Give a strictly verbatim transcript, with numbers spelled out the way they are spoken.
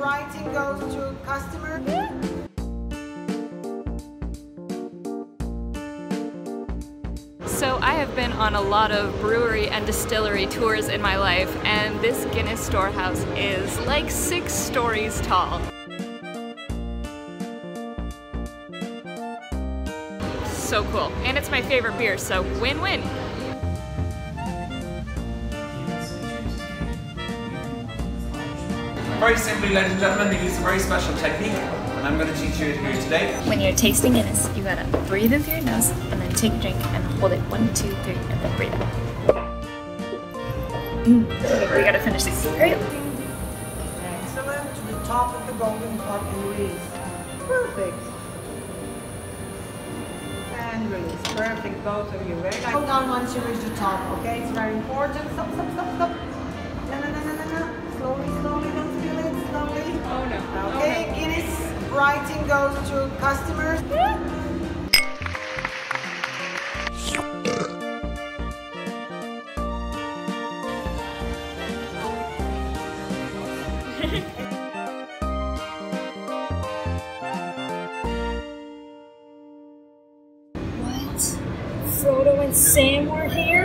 writing goes to customer. So I have been on a lot of brewery and distillery tours in my life, and this Guinness storehouse is like six stories tall. So cool. And it's my favorite beer, so win-win. Very simply, ladies and gentlemen, they use a very special technique, and I'm going to teach you it here today. When you're tasting Guinness, you gotta breathe in through your nose, and then take a drink, and hold it one, two, three, and then breathe out. Mm. Okay, we gotta finish these. Hurry up. Excellent. To the top of the golden cup and release. Perfect. And release. Perfect, both of you. Very nice. Hold down once you reach the top, okay? It's very important. Stop, stop, stop, stop. No, no, no, no, no, no. Slowly, slowly, don't feel it. Slowly. Oh no. Okay, Oh, no. Guinness writing goes to customers. What? Frodo and Sam were here?